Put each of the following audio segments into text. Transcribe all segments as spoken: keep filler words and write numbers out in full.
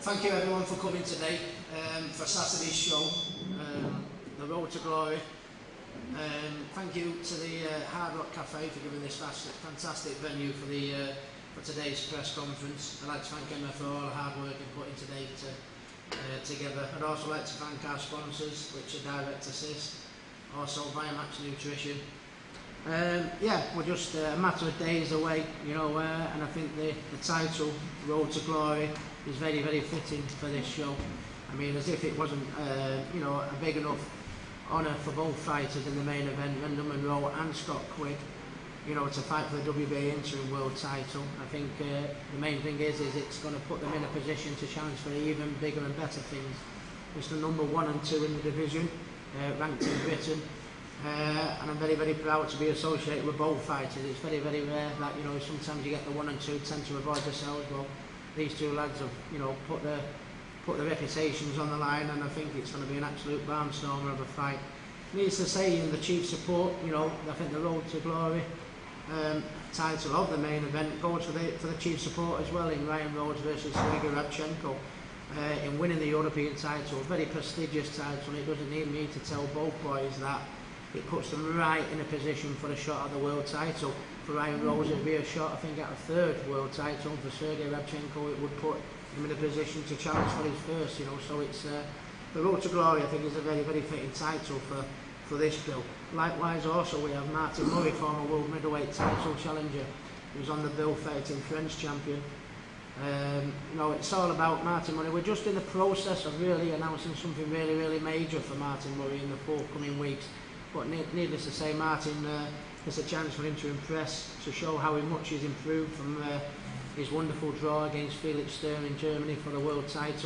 thank you everyone for coming today um, for Saturday's show, um, The Road to Glory. Um, thank you to the uh, Hard Rock Cafe for giving this fantastic venue for the uh, for today's press conference. I'd like to thank Emma for all the hard work in putting today to, uh, together. I'd also like to thank our sponsors, which are Direct Assist, also Viamax Nutrition. Um, yeah, we're just uh, a matter of days away, you know, uh, and I think the, the title, Road to Glory, is very, very fitting for this show. I mean, as if it wasn't, uh, you know, a big enough honour for both fighters in the main event, Rendell Munroe and Scott Quigg, you know, to fight for the W B A interim world title. I think uh, the main thing is, is it's going to put them in a position to challenge for even bigger and better things. It's the number one and two in the division, uh, ranked in Britain. Uh, and I'm very, very proud to be associated with both fighters. It's very, very rare that, you know, sometimes you get the one and two tend to avoid themselves. Well, these two lads have, you know, put their put their reputations on the line, and I think it's going to be an absolute barnstormer of a fight. Needless to say, in the chief support, you know, I think the Road to Glory um, title of the main event goes for the for the chief support as well, in Ryan Rhodes versus Sergey Radchenko. Uh, in winning the European title, a very prestigious title, and it doesn't need me to tell both boys that. It puts them right in a position for a shot at the world title. For Ryan Rhodes, it would be a shot, I think, at a third world title. For Sergey Radchenko, it would put him in a position to challenge for his first, you know. So it's uh, the Road to Glory, I think, is a very, very fitting title for, for this bill. Likewise, also, we have Martin Murray, former world middleweight title challenger, who's on the bill fighting French champion. Um, you know, it's all about Martin Murray. We're just in the process of really announcing something really, really major for Martin Murray in the forthcoming weeks. But needless to say, Martin, uh, there's a chance for him to impress, to show how much he's improved from uh, his wonderful draw against Felix Sturm in Germany for the world title.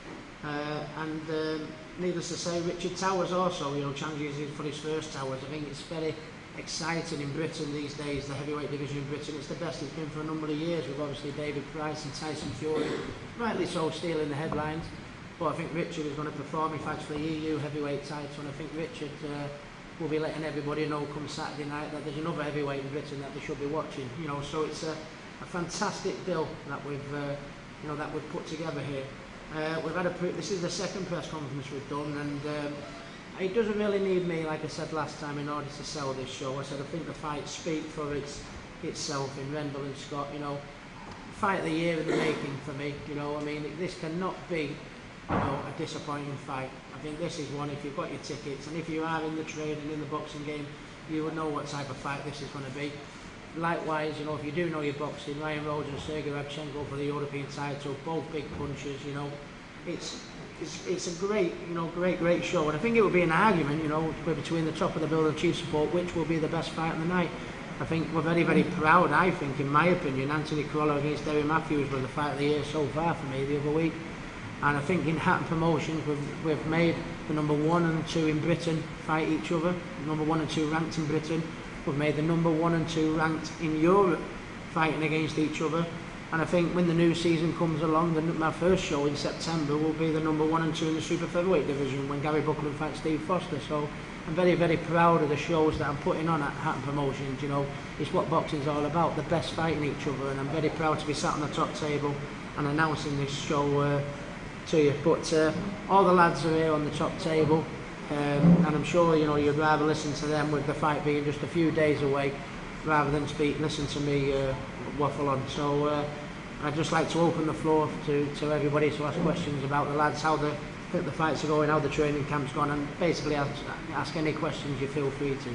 Uh, and um, needless to say, Richard Towers also, you know, challenges for his first Towers. I think it's very exciting in Britain these days, the heavyweight division in Britain. It's the best it's been for a number of years, with obviously David Price and Tyson Fury, rightly so, stealing the headlines. But I think Richard is going to perform. He fights for the E U heavyweight title, and I think Richard uh, will be letting everybody know come Saturday night that there's another heavyweight in Britain that they should be watching. You know, so it's a, a fantastic bill that we've, uh, you know, that we've put together here. Uh, we've had a pre this is the second press conference we've done, and um, it doesn't really need me, like I said last time, in order to sell this show. I said I think the fights speak for its itself in Rendell and Scott. You know, fight of the year in the making for me. You know, I mean, this cannot be, you know, a disappointing fight. I think this is one, if you've got your tickets, and if you are in the trade and in the boxing game, you would know what type of fight this is going to be. Likewise, you know, if you do know your boxing, Ryan Rhodes and Sergey Radchenko for the European title, both big punches, you know. It's, it's, it's a great, you know, great, great show. And I think it would be an argument, you know, between the top of the bill and chief support, which will be the best fight of the night. I think we're very, very proud, I think, in my opinion, Anthony Carollo against Derry Matthews was the fight of the year so far for me the other week. And I think in Hatton Promotions we've, we've made the number one and two in Britain fight each other, number one and two ranked in Britain. We've made the number one and two ranked in Europe fighting against each other. And I think when the new season comes along, the, my first show in September will be the number one and two in the super featherweight division when Gary Buckland fights Steve Foster. So I'm very, very proud of the shows that I'm putting on at Hatton Promotions. You know, it's what boxing's all about, the best fighting each other. And I'm very proud to be sat on the top table and announcing this show uh, to you. But uh, all the lads are here on the top table, um, and I'm sure, you know, you'd rather listen to them with the fight being just a few days away rather than speak, listen to me uh, waffle on. So uh, I'd just like to open the floor to, to everybody to ask questions about the lads, how the, the fights are going, how the training camp's gone, and basically ask, ask any questions you feel free to.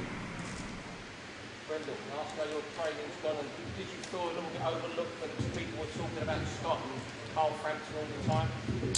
Rendell, ask how your training's gone, and did you feel a little bit overlooked when people were talking about Scott and Carl Frampton all the time?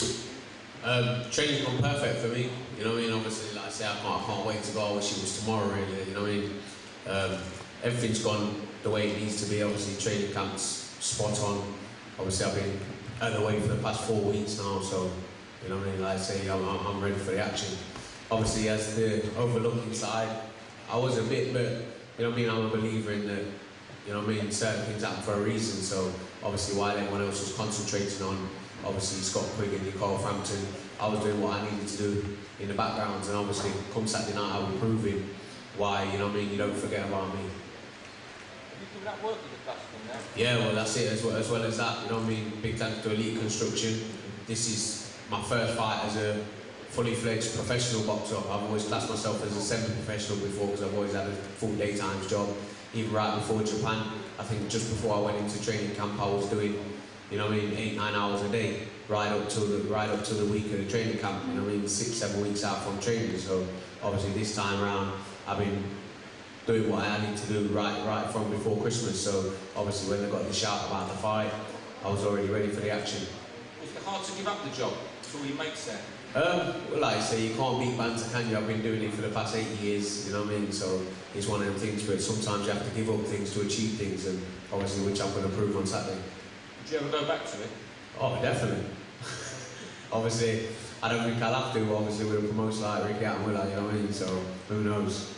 Um, training's gone perfect for me, you know what I mean? Obviously, like I say, I can't, I can't wait to go. I wish it was tomorrow, really, you know what I mean? Um, everything's gone the way it needs to be. Obviously, training camp's spot on. Obviously, I've been out of the way for the past four weeks now, so, you know what I mean? Like I say, I'm, I'm ready for the action. Obviously, as the overlooking side, I was a bit, but, you know what I mean? I'm a believer in the, you know what I mean? Certain things happen for a reason, so obviously, while everyone else was concentrating on, obviously, Scott Quigg and Carl Frampton, I was doing what I needed to do in the background, and obviously, come Saturday night, I will prove him why, you know what I mean, you don't forget about me. Have you given that work with the customer now? Yeah, well, that's it, as well, as well as that, you know what I mean, big thanks to Elite Construction, this is my first fight as a fully fledged professional boxer. I've always classed myself as a semi-professional before because I've always had a full daytime job. Even right before Japan, I think just before I went into training camp, I was doing, you know what I mean, eight, nine hours a day, right up till the right up till the week of the training camp. You know what I mean, six, seven weeks out from training. So obviously this time around, I've been doing what I need to do right, right from before Christmas. So obviously when they got the shout about the fight, I was already ready for the action. Was it hard to give up the job to all your mates there? Um, well, like I say, you can't beat banter, can you? I've been doing it for the past eight years, you know what I mean? So it's one of them things where sometimes you have to give up things to achieve things, and obviously which I'm going to prove on Saturday. Would you ever go back to it? Oh, definitely. Obviously, I don't think I'll have to, obviously, with a promotion like Ricky Hatton, will I, you know what I mean? So, who knows?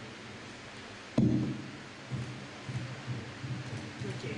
Ricky.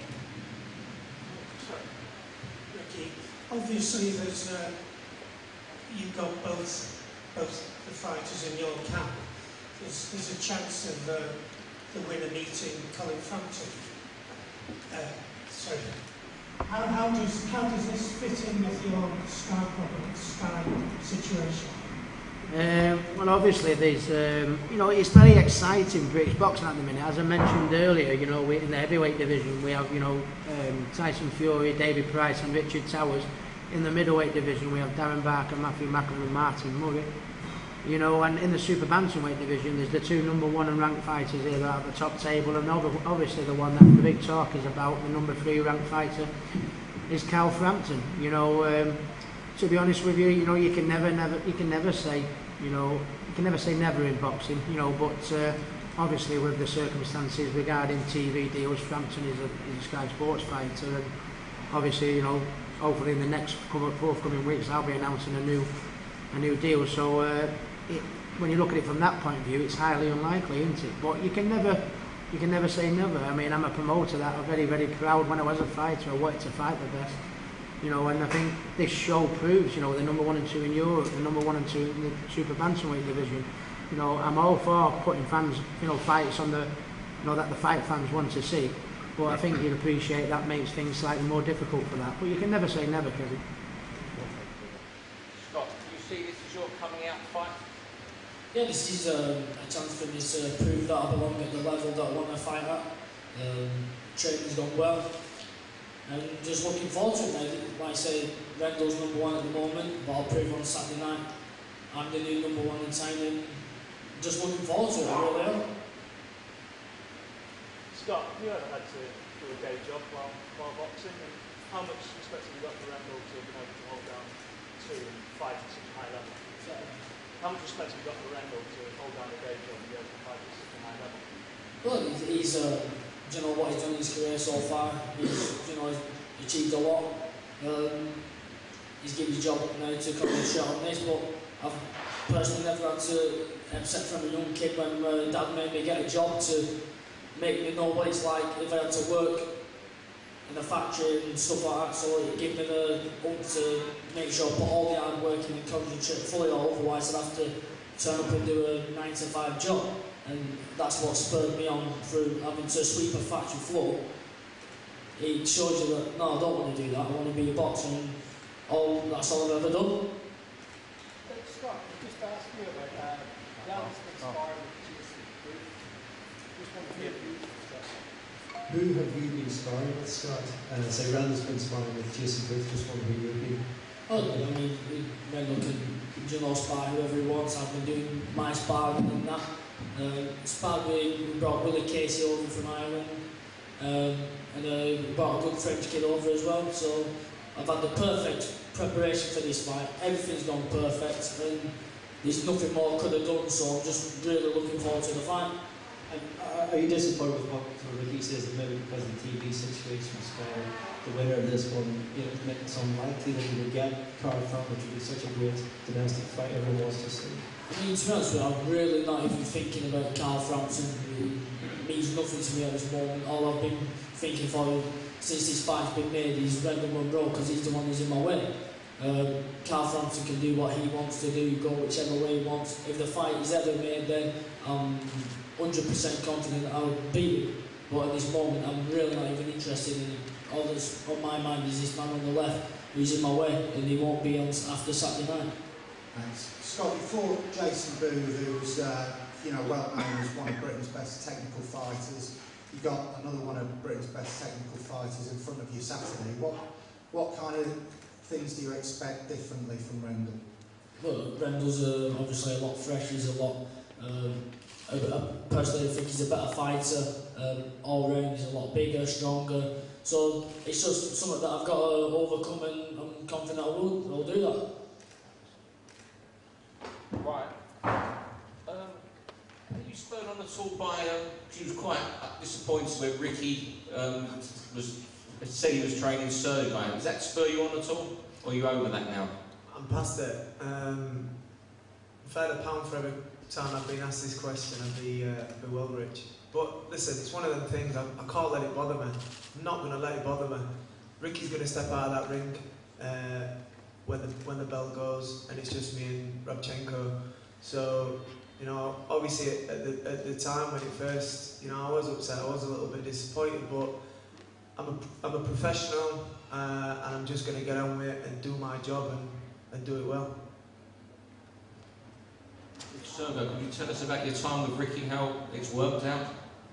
Sorry. Ricky, obviously there's, uh, you've got both, both the fighters in your camp. There's, there's a chance of uh, the winner meeting Colin Frampton. Uh, sorry. How, how, does, how does this fit in with your Sky problem, Sky situation? Um, well, obviously, there's, um, you know, it's very exciting British boxing at the minute. As I mentioned earlier, you know, we, in the heavyweight division, we have, you know, um, Tyson Fury, David Price, and Richard Towers. In the middleweight division, we have Darren Barker, Matthew Macklin, and Martin Murray. You know, and in the super bantamweight division, there's the two number one and ranked fighters here at the top table, and obviously the one that the big talk is about, the number three ranked fighter, is Carl Frampton. You know, um, to be honest with you, you know, you can never, never, you can never say, you know, you can never say never in boxing. You know, but uh, obviously with the circumstances regarding T V deals, Frampton is a, is a Sky Sports fighter, and obviously, you know, hopefully in the next forthcoming weeks, I'll be announcing a new, a new deal. So. Uh, It, when you look at it from that point of view, it's highly unlikely, isn't it? But you can never, you can never say never. I mean, I'm a promoter that I'm very, very proud. When I was a fighter, I wanted to fight the best, you know. And I think this show proves, you know, the number one and two in Europe, the number one and two in the super bantamweight division. You know, I'm all for putting fans, you know, fights on the, you know, that the fight fans want to see. But I think you'd appreciate that makes things slightly more difficult for that. But you can never say never, Kevin. Scott, do you see this as your coming out fight? Yeah, this is um, a chance for me to prove that I belong at the level that I want to fight at. Um, training's gone well, and just looking forward to it now. Like I say, Rendell's number one at the moment, but I'll prove on Saturday night I'm the new number one in time, and just looking forward to it, I really am. Scott, have you ever had to do a day job while, while boxing, and how much respect have you got for Rendell to have been able to hold down two and fight at such a high level? How much respect have you got for Rendell to hold down a day job and be able to fight at such a high level? Well, he's, he's uh, do you know what he's done in his career so far? He's, you know, he's achieved a lot. Um, he's given his job now to come and shot on this, but I've personally never had to, except from a young kid when uh, Dad made me get a job to make me know what it's like if I had to work in a factory and stuff like that, so it gave me the up to make sure I put all the hard work in and concentrate fully, or otherwise I'd have to turn up and do a nine to five job, and that's what spurred me on through having to sweep a factory floor. It shows you that, no, I don't want to do that, I want to be a boxer, and all, that's all I've ever done. Scott, just to ask you about uh, that was inspired with Jason Booth. Just want to hear you. Who have you been sparring with, Scott? Uh, say Randall's been sparring with Jason Booth, just wonder who you've been. Oh, I mean, Rendell can, you know, spar whoever he wants. I've been doing my sparring and that. Um, sparred with, we brought Willie Casey over from Ireland, um, and uh, we brought a good French kid over as well. So I've had the perfect preparation for this fight. Everything's gone perfect, and there's nothing more I could have done. So I'm just really looking forward to the fight. And are you disappointed with what Ricky says that maybe because of the T V situation, Sky, the winner of this one, you know, it's unlikely that we would get Carl Frampton, which would be such a great domestic fight everyone wants to see? I mean, to be honest with you, I'm really not even thinking about Carl Frampton. It means nothing to me at this moment. All I've been thinking for since this fight's been made is Rendell Munro, because he's the one who's in my way. Um, Carl Frampton can do what he wants to do, go whichever way he wants. If the fight is ever made, then I'm one hundred percent confident that I'll beat him. But at this moment, I'm really not even interested in it. All that's on my mind is this man on the left. who's in my way, and he won't be on after Saturday night. Thanks. Scott, before Jason Booth, who's uh, you know, well known as one of Britain's best technical fighters, you got another one of Britain's best technical fighters in front of you Saturday. What what kind of things do you expect differently from Rendell? Well, Rendell's uh, obviously a lot fresher, he's a lot, um, I, I personally think he's a better fighter, um, all round, he's a lot bigger, stronger, so it's just something that I've got to overcome, and I'm confident I will, I'll do that. Right. Um, are you spurred on at all by, um, she was quite disappointed where Ricky um, was, said he was training Sergei. Does that spur you on at all? Or are you over that now? I'm past it. Um, if I had a pound for every time I've been asked this question, I'd be, uh, I'd be well rich. But listen, it's one of them things, I, I can't let it bother me. I'm not going to let it bother me. Ricky's going to step out of that ring uh, when, the, when the bell goes, and it's just me and Rabchenko. So, you know, obviously at the, at the time when it first, you know, I was upset, I was a little bit disappointed, but I'm a, I'm a professional, uh, and I'm just going to get on with it and do my job and, and do it well. Sergei, could you tell us about your time with Ricky, how it's worked out?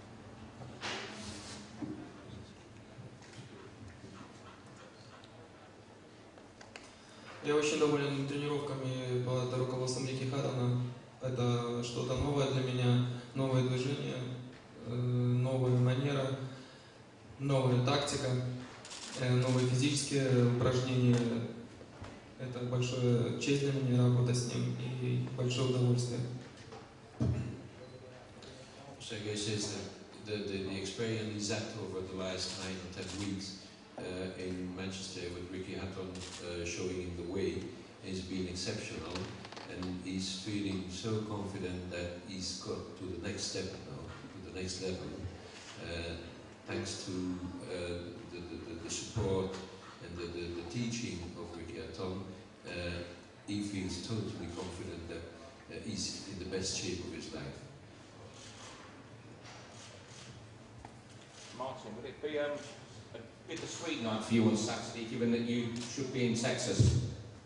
Я очень доволен тренировками под руководством Рики Хаттона. Это что-то новое для меня, новое движение, новая манера, новая тактика, новые физические упражнения. Это большая честь для меня работать с ним и большое удовольствие. Sergei says that the, the, the experience he's had over the last nine or ten weeks uh, in Manchester with Ricky Hatton uh, showing him the way has been exceptional, and he's feeling so confident that he's got to the next step now, to the next level, uh, thanks to uh, the, the, the support and the, the, the teaching of Ricky Hatton. Uh, he feels totally confident that uh, he's in the best shape of his life. Martin, would it be um, a bittersweet night for you on Saturday, given that you should be in Texas?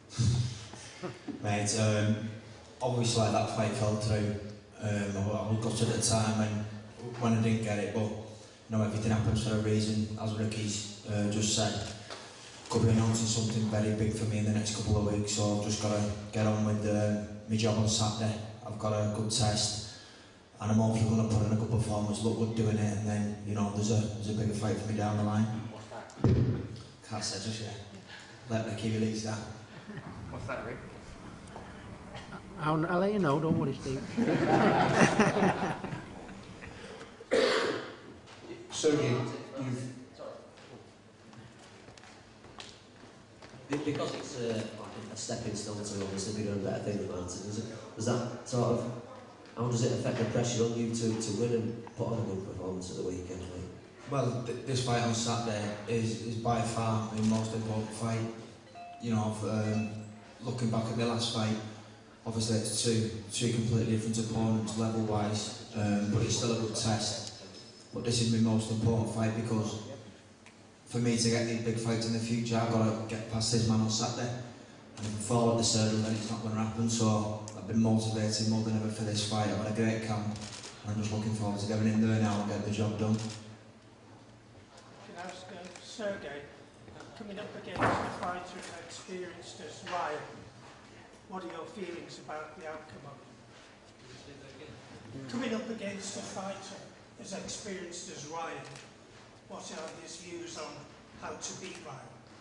Mate, um, obviously that fight fell through. Um, I, I got it at the time when, when I didn't get it, but you know, everything happens for a reason. As Ricky's uh, just said, could be announcing something very big for me in the next couple of weeks, so I've just got to get on with uh, my job on Saturday. I've got a good test, and I'm hopefully going to put in a good performance, look good doing it, and then, you know, there's a, there's a bigger fight for me down the line. What's that? Can't say just yet. Let Ricky release that. What's that, Rick? I'll, I'll let you know, don't worry, Steve. Sergei, you've... Because it's uh, like a stepping stone to obviously bigger and better things, Martin, does, it, does that sort of, how does it affect the pressure on you to, to win and put on a good performance at the weekend? Like? Well, th this fight on Saturday is, is by far my most important fight. You know, um, looking back at my last fight, obviously it's two, two completely different opponents level-wise, um, but it's still a good test. But this is my most important fight because for me to get these big fights in the future, I've got to get past this man on Saturday. And if I fall at the circle, then it's not going to happen. So I've been motivated more than ever for this fight. I've had a great camp, and I'm just looking forward to getting in there now and getting the job done. Can I ask uh, Sergei, coming up against a fighter as experienced as Ryan, what are your feelings about the outcome of it? Coming up against a fighter as experienced as Ryan, what are his views on how to beat Ryan?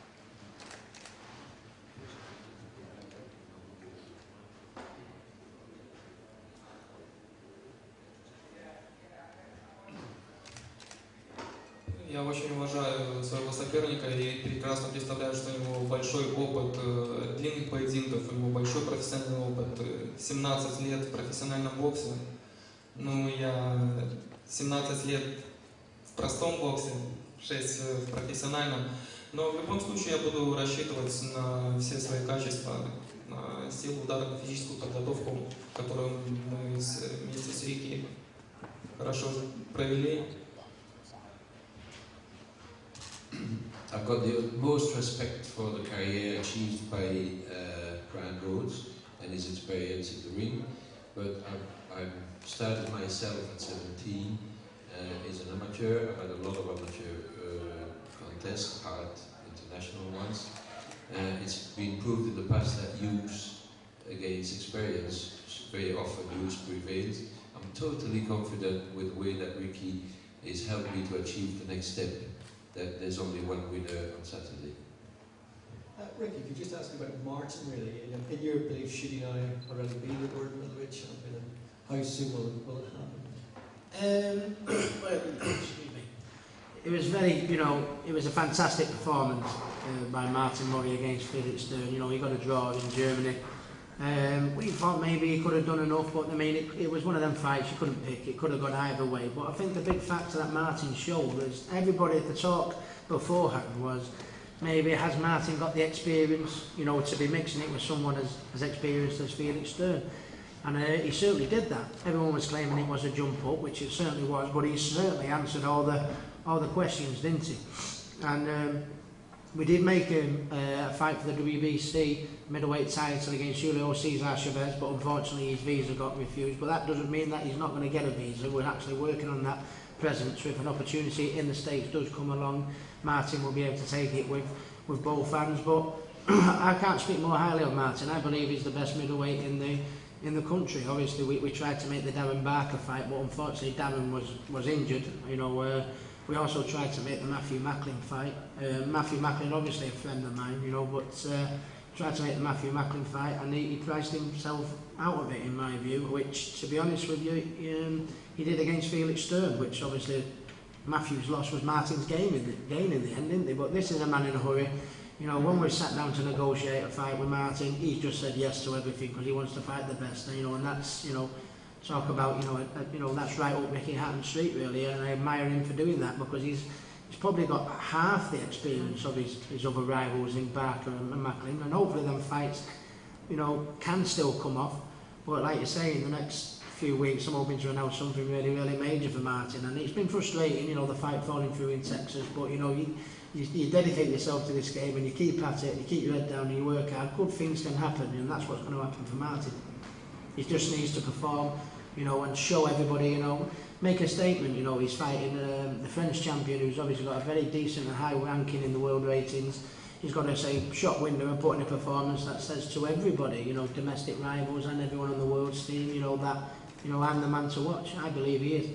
Я очень уважаю своего соперника и прекрасно представляю, что у него большой опыт э, длинных поединков, у него большой профессиональный опыт, семнадцать лет в профессиональном боксе. Ну, я семнадцать лет в простом боксе, шесть в профессиональном. Но в любом случае я буду рассчитывать на все свои качества, на силу удара, на физическую подготовку, которую мы с, вместе с Рики хорошо провели. I've got the utmost respect for the career achieved by uh, Brian Rhodes and his experience in the ring, but I've, I've started myself at seventeen uh, as an amateur. I've had a lot of amateur uh, contests, hard international ones. Uh, it's been proved in the past that youth against experience, very often youth prevails. I'm totally confident with the way that Ricky has helped me to achieve the next step, that there's only one winner on Saturday. Uh, Ricky, could you just ask about Martin really? In, in your belief, should he now already be the world middleweight champion, and how soon will it, will it happen? Um, well, excuse me. It was very, you know, it was a fantastic performance uh, by Martin Murray against Felix Stern. You know, he got a draw in Germany. Um, we thought maybe he could have done enough, but I mean, it, it was one of them fights you couldn't pick. It could have gone either way. But I think the big factor that Martin showed was everybody at the talk beforehand was maybe has Martin got the experience, you know, to be mixing it with someone as, as experienced as Felix Stern. And uh, he certainly did that. Everyone was claiming it was a jump up, which it certainly was, but he certainly answered all the all the questions, didn't he? And um, we did make him uh, a fight for the W B C middleweight title against Julio Cesar Chavez, but unfortunately his visa got refused. But that doesn't mean that he's not going to get a visa. We're actually working on that present, so if an opportunity in the States does come along, Martin will be able to take it with, with both hands. But I can't speak more highly of Martin. I believe he's the best middleweight in the in the country. Obviously we, we tried to make the Darren Barker fight, but unfortunately Darren was, was injured. You know, uh, we also tried to make the Matthew Macklin fight. Uh, Matthew Macklin, obviously a friend of mine, you know, but uh, tried to make the Matthew Macklin fight, and he, he priced himself out of it, in my view, which, to be honest with you, um, he did against Felix Stern, which obviously Matthew's loss was Martin's gain in, the, gain in the end, didn't he? But this is a man in a hurry. You know, when we sat down to negotiate a fight with Martin, he's just said yes to everything because he wants to fight the best, and, you know, and that's, you know, talk about, you know, a, a, you know, that's right up Ricky Hatton Street, really, and I admire him for doing that because he's he's probably got half the experience of his, his other rivals in Barker and, and Macklin, and hopefully them fights, you know, can still come off. But like you say, in the next few weeks, I'm hoping to announce something really, really major for Martin, and it's been frustrating, you know, the fight falling through in Texas, but, you know, you, you, you dedicate yourself to this game and you keep at it, you keep your head down and you work hard, good things can happen, and that's what's going to happen for Martin. He just needs to perform, you know, and show everybody, you know, make a statement. You know, he's fighting um, the French champion, who's obviously got a very decent and high ranking in the world ratings. He's got to say shot window and put in a performance that says to everybody, you know, domestic rivals and everyone on the world scene, you know, that, you know, I'm the man to watch. I believe he is.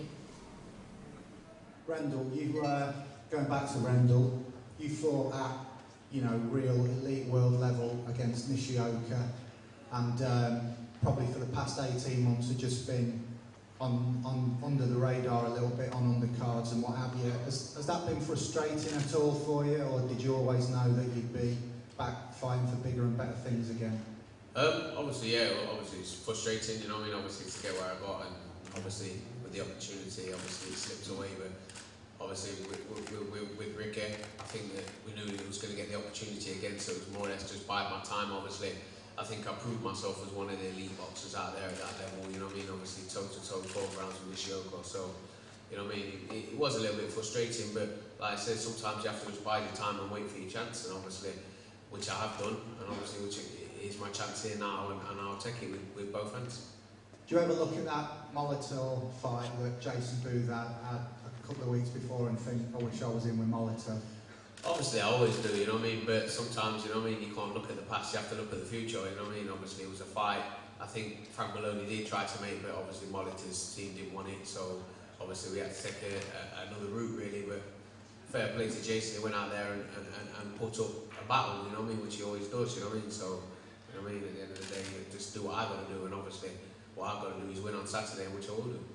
Rendell, you uh, going back to Rendell, you fought at, you know, real elite world level against Nishioka, and um, probably for the past eighteen months have just been on, on under the radar a little bit on undercards and what have you. Has, has that been frustrating at all for you, or did you always know that you'd be back fighting for bigger and better things again? Um, obviously, yeah, well, obviously it's frustrating, you know what I mean, obviously to get where I got, and obviously with the opportunity, obviously it slipped away, but obviously with, with, with, with Ricky, I think that we knew he was going to get the opportunity again, so it was more or less just bide my time, obviously. I think I proved myself as one of the elite boxers out there at that level, you know what I mean, obviously toe-to-toe, twelve rounds with Nishioka, so, you know what I mean, it, it was a little bit frustrating, but like I said, sometimes you have to just bide your time and wait for your chance, and obviously, which I have done, and obviously which is my chance here now, and, and I'll take it with, with both hands. Do you ever look at that Molitor fight that Jason Booth had, had a couple of weeks before and think, I wish I was in with Molitor? Obviously, I always do, you know what I mean, but sometimes, you know what I mean, you can't look at the past, you have to look at the future, you know what I mean. Obviously, it was a fight I think Frank Maloney did try to make, but obviously Molitor's team didn't want it, so obviously we had to take a, a, another route, really. But fair play to Jason, he went out there and, and, and, and put up a battle, you know what I mean, which he always does, you know what I mean. So, you know what I mean, at the end of the day, just do what I've got to do, and obviously what I've got to do is win on Saturday, which I will do.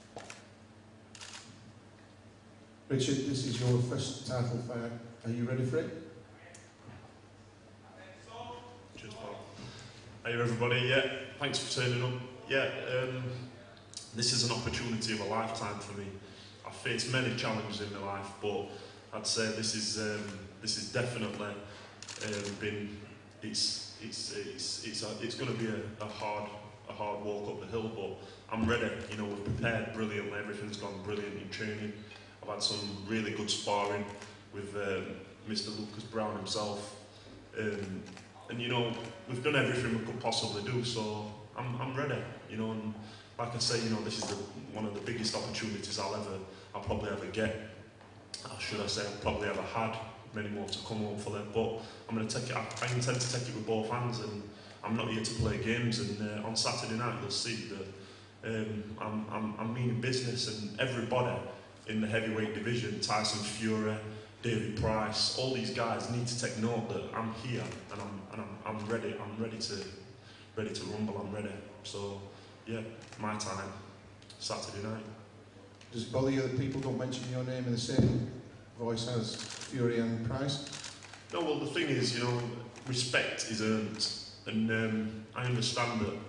Richard, this is your first title fight. Are you ready for it? Cheers, Paul. Hey everybody, yeah, thanks for turning up. Yeah, um, this is an opportunity of a lifetime for me. I've faced many challenges in my life, but I'd say this is um, this is definitely um, been it's it's it's it's a, it's going to be a, a hard a hard walk up the hill, but I'm ready. You know, we've prepared brilliantly. Everything's gone brilliant in training. I've had some really good sparring with um, Mister Lucas Brown himself. Um, and you know, we've done everything we could possibly do, so I'm, I'm ready. You know, and like I say, you know, this is the, one of the biggest opportunities I'll ever, I'll probably ever get. Or should I say, I've probably ever had. Many more to come hopefully, but I'm going to take it. I, I intend to take it with both hands, and I'm not here to play games. And uh, on Saturday night, you'll see that um, I'm, I'm, I'm meaning business, and everybody in the heavyweight division, Tyson Fury, David Price, all these guys need to take note that I'm here and I'm and I'm, I'm ready. I'm ready to ready to rumble. I'm ready. So yeah, my time, Saturday night. Does it bother you that people don't mention your name in the same voice as Fury and Price? No, well the thing is, you know, respect is earned, and um, I understand that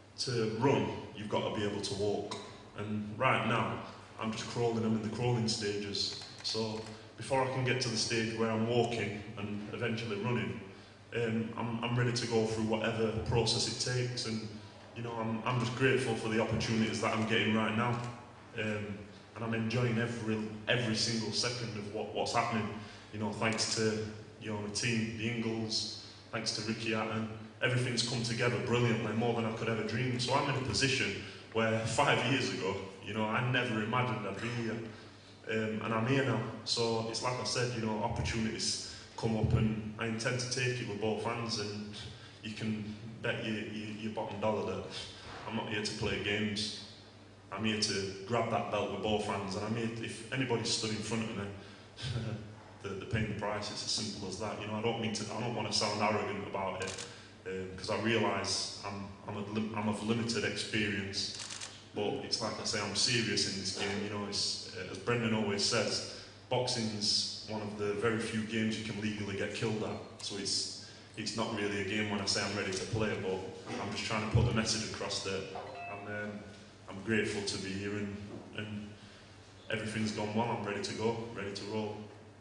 to run, you've got to be able to walk. And right now, I'm just crawling. I'm in the crawling stages. So before I can get to the stage where I'm walking and eventually running, um, I'm, I'm ready to go through whatever process it takes. And you know, I'm, I'm just grateful for the opportunities that I'm getting right now. Um, and I'm enjoying every every single second of what, what's happening. You know, thanks to you know my team, the Ingles, thanks to Ricky Hatton, everything's come together brilliantly, more than I could ever dream. So I'm in a position where five years ago, you know, I never imagined I'd be here, um, and I'm here now. So it's like I said, you know, opportunities come up, and I intend to take it with both hands. And you can bet your, your, your bottom dollar that I'm not here to play games. I'm here to grab that belt with both hands, and I'm here, if anybody stood in front of me, they're, they're paying the price. It's as simple as that. You know, I don't mean to. I don't want to sound arrogant about it, because um, I realise I'm I'm, a, I'm of limited experience. But it's like I say, I'm serious in this game. You know, it's, uh, as Brendan always says, boxing's one of the very few games you can legally get killed at. So it's it's not really a game when I say I'm ready to play, but I'm just trying to put the message across that I'm. Um, I'm grateful to be here, and, and everything's gone well. I'm ready to go, ready to roll.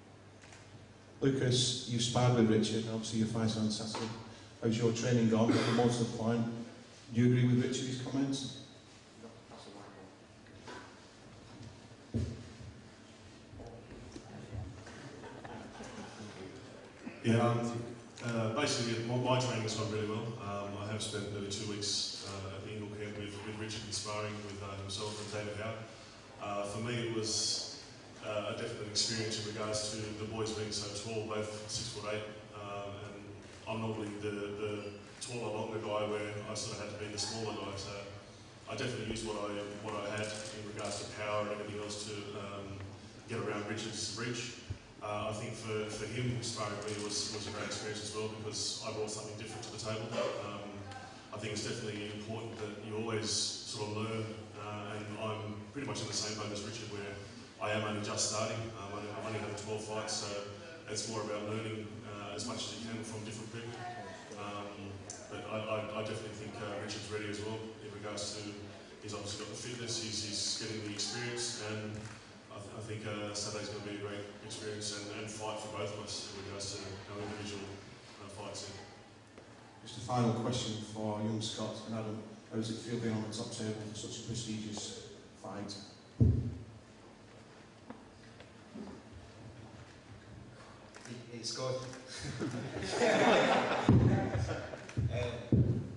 Lucas, you sparred with Richard, and obviously you're fighting on Saturday. How's your training gone at the most of the point? Do you agree with Richard's comments? Yeah, um, uh, basically my, my training's gone really well. Um, I have spent nearly two weeks uh, at the Ingle camp with, with Richard and sparring with uh, himself and David Howard. Uh, for me it was uh, a definite experience in regards to the boys being so tall, both six foot eight, um, and I'm normally the, the taller, longer guy where I sort of had to be the smaller guy, so I definitely used what I, what I had in regards to power and everything else to um, get around Richard's reach. Uh, I think for, for him, sparring me was, was a great experience as well, because I brought something different to the table. Um, I think it's definitely important that you always sort of learn, uh, and I'm pretty much in the same boat as Richard, where I am only just starting. Um, I've only had twelve fights, so it's more about learning uh, as much as you can from different people. Um, but I, I, I definitely think uh, Richard's ready as well in regards to, he's obviously got the fitness, he's, he's getting the experience, and I, th I think uh, Saturday's going to be a great experience and, and fight for both of us in regards to our individual uh, fights. Yeah. Just a final question for young Scott and Adam. How does it feel being on the top table for such a prestigious fight? It's good. um,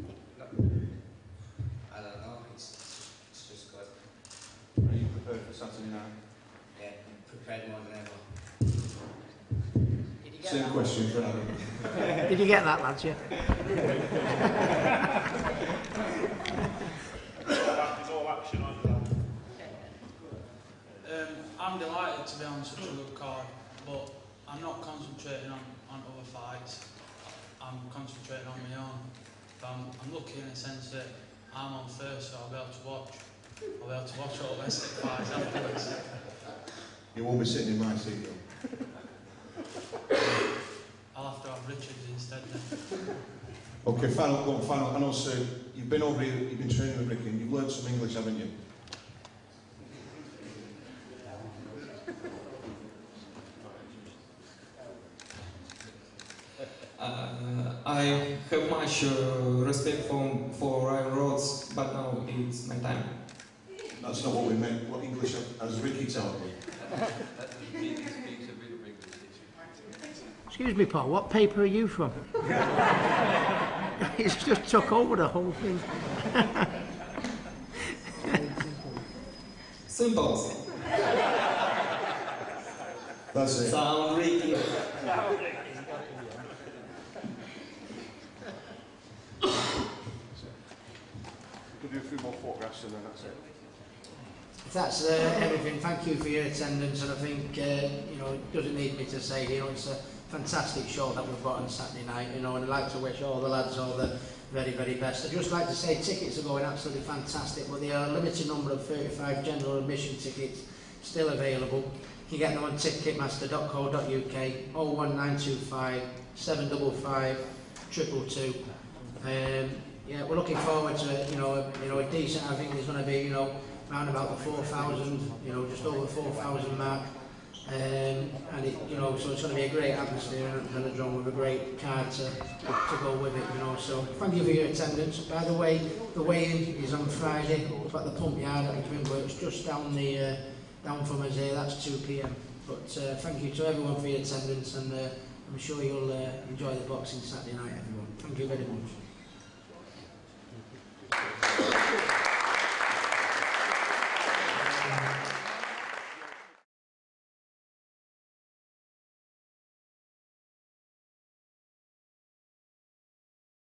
I don't know, it's, it's just good. Are you prepared for Saturday night? Yeah, I'm prepared more than ever. Same question for Adam. Did you get that, lads? Yeah. It's all action on that. Um, I'm delighted to be on such a good card, but I'm not concentrating on, on other fights. I'm concentrating on my own. But I'm, I'm lucky in the sense that I'm on first, so I'll be able to watch. I'll be able to watch all the rest of the fights afterwards. You won't be sitting in my seat though. I'll have to have Richards instead then. Okay, final, one final. And also, you've been over here, you've been training with Ricky, and you've learned some English, haven't you? Uh, I have much uh, respect for, for Ryan Rhodes, but now it's my time. That's not what we meant. What English has Ricky told me? Excuse me, Paul, what paper are you from? It's just took over the whole thing. Simple. That's it. Sound Ricky. We'll do a few more photographs and then that's it. If that's uh, everything, thank you for your attendance, and I think, uh, you know, it doesn't need me to say, you know, it's a fantastic show that we've got on Saturday night, you know, and I'd like to wish all the lads all the very, very best. I'd just like to say tickets are going absolutely fantastic, but there are a limited number of thirty-five general admission tickets still available. You can get them on ticketmaster dot co dot U K, oh one nine two five, seven five five, two two two. Um, yeah, we're looking forward to it, you know, a, you know, a decent, I think there's going to be, you know, around about the four thousand, you know, just over the four thousand mark. Um, and it, you know, so it's going to be a great atmosphere and a Velodrome with a great card to, to go with it, you know. So thank you for your attendance. By the way, the weigh-in is on Friday up at the pump yard at the Twin Works, just down the uh, down from us here. That's two p m. But uh, thank you to everyone for your attendance, and uh, I'm sure you'll uh, enjoy the boxing Saturday night, everyone. Thank you very much.